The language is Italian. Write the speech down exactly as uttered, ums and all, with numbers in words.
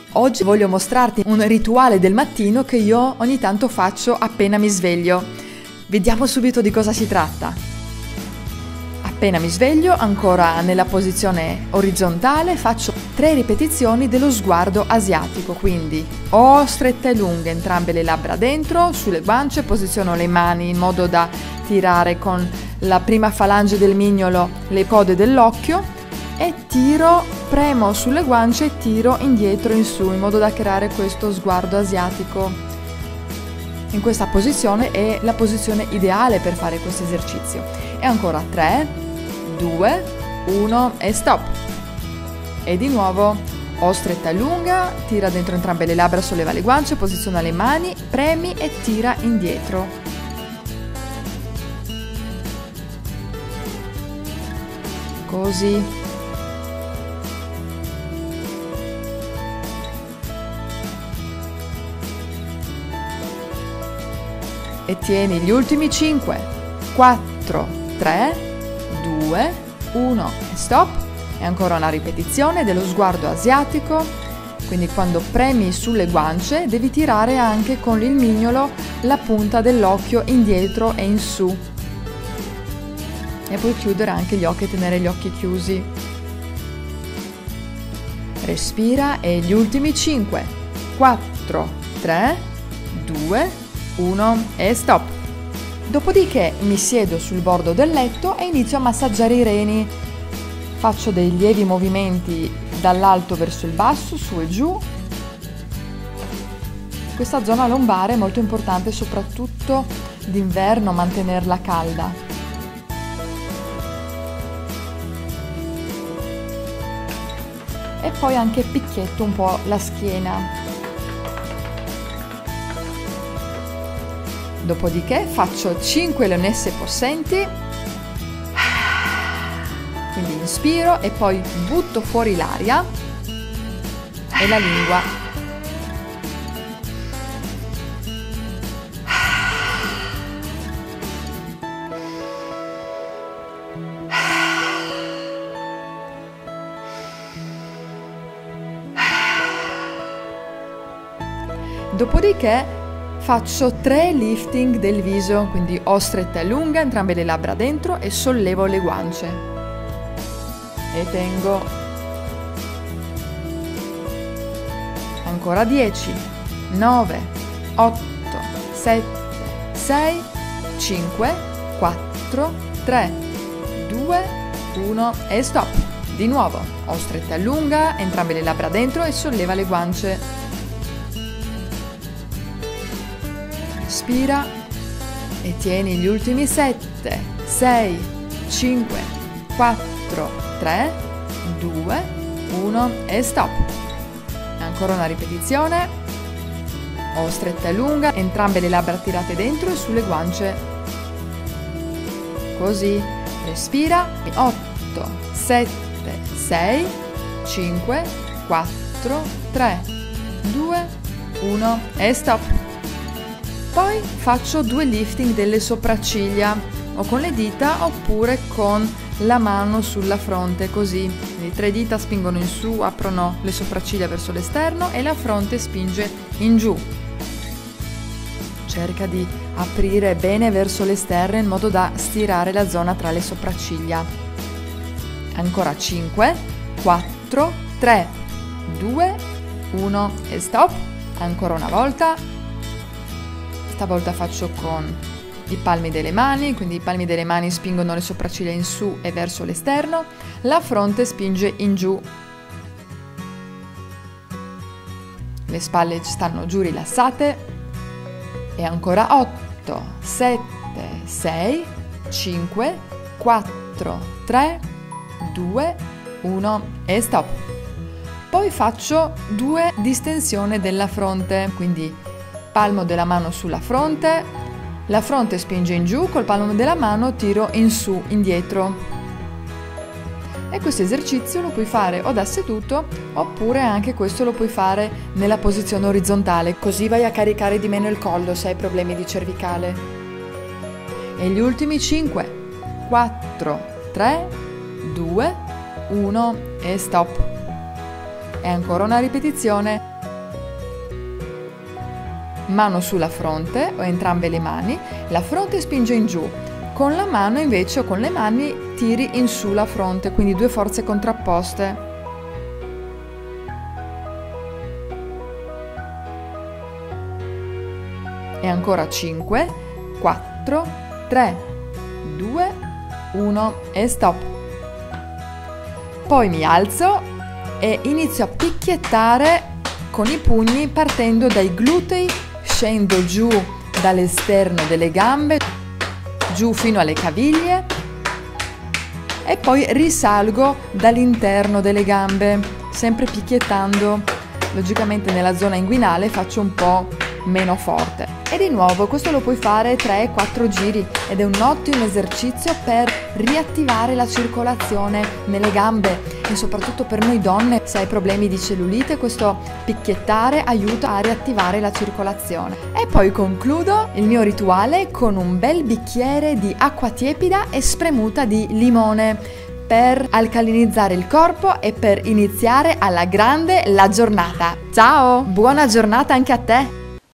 Oggi voglio mostrarti un rituale del mattino che io ogni tanto faccio appena mi sveglio. Vediamo subito di cosa si tratta. Appena mi sveglio, ancora nella posizione orizzontale, faccio tre ripetizioni dello sguardo asiatico, quindi ho strette e lunghe entrambe le labbra dentro, sulle guance, posiziono le mani in modo da tirare con la prima falange del mignolo le code dell'occhio e tiro, premo sulle guance e tiro indietro in su in modo da creare questo sguardo asiatico. In questa posizione è la posizione ideale per fare questo esercizio. E ancora tre, due, uno e stop. E di nuovo ho stretta e lunga, tira dentro entrambe le labbra, solleva le guance, posiziona le mani, premi e tira indietro. Così. E tieni gli ultimi cinque, quattro, tre, due, uno e stop. E ancora una ripetizione dello sguardo asiatico, quindi quando premi sulle guance devi tirare anche con il mignolo la punta dell'occhio indietro e in su. E puoi chiudere anche gli occhi e tenere gli occhi chiusi. Respira e gli ultimi cinque, quattro, tre, due, uno e stop. Dopodiché mi siedo sul bordo del letto e inizio a massaggiare i reni. Faccio dei lievi movimenti dall'alto verso il basso, su e giù. Questa zona lombare è molto importante, soprattutto d'inverno, mantenerla calda. E poi anche picchietto un po' la schiena. Dopodiché faccio cinque leonesse possenti, quindi inspiro e poi butto fuori l'aria e la lingua. Dopodiché faccio tre lifting del viso, quindi ho stretta e lunga, entrambe le labbra dentro e sollevo le guance. E tengo. Ancora dieci, nove, otto, sette, sei, cinque, quattro, tre, due, uno e stop. Di nuovo, ho stretta e lunga, entrambe le labbra dentro e solleva le guance. Respira e tieni gli ultimi sette, sei, cinque, quattro, tre, due, uno e stop. Ancora una ripetizione. Ho stretta e lunga, entrambe le labbra tirate dentro e sulle guance. Così. Respira. otto, sette, sei, cinque, quattro, tre, due, uno e stop. Poi faccio due lifting delle sopracciglia, o con le dita oppure con la mano sulla fronte, così. Le tre dita spingono in su, aprono le sopracciglia verso l'esterno e la fronte spinge in giù. Cerca di aprire bene verso l'esterno in modo da stirare la zona tra le sopracciglia. Ancora cinque, quattro, tre, due, uno e stop. Ancora una volta. Stavolta faccio con i palmi delle mani, quindi i palmi delle mani spingono le sopracciglia in su e verso l'esterno, la fronte spinge in giù. Le spalle stanno giù rilassate. E ancora otto, sette, sei, cinque, quattro, tre, due, uno e stop. Poi faccio due distensioni della fronte, quindi palmo della mano sulla fronte, la fronte spinge in giù, col palmo della mano tiro in su, indietro. E questo esercizio lo puoi fare o da seduto oppure anche questo lo puoi fare nella posizione orizzontale, così vai a caricare di meno il collo se hai problemi di cervicale. E gli ultimi cinque, quattro, tre, due, uno e stop. E ancora una ripetizione. mano sulla fronte o entrambe le mani, la fronte spinge in giù, con la mano invece o con le mani tiri in su la fronte, quindi due forze contrapposte. E ancora cinque, quattro, tre, due, uno e stop. Poi mi alzo e inizio a picchiettare con i pugni partendo dai glutei, scendo giù dall'esterno delle gambe, giù fino alle caviglie e poi risalgo dall'interno delle gambe, sempre picchiettando. Logicamente nella zona inguinale faccio un po' meno forte. E di nuovo questo lo puoi fare tre quattro giri ed è un ottimo esercizio per riattivare la circolazione nelle gambe e soprattutto per noi donne, se hai problemi di cellulite, questo picchiettare aiuta a riattivare la circolazione. E poi concludo il mio rituale con un bel bicchiere di acqua tiepida e spremuta di limone per alcalinizzare il corpo e per iniziare alla grande la giornata. Ciao, buona giornata anche a te!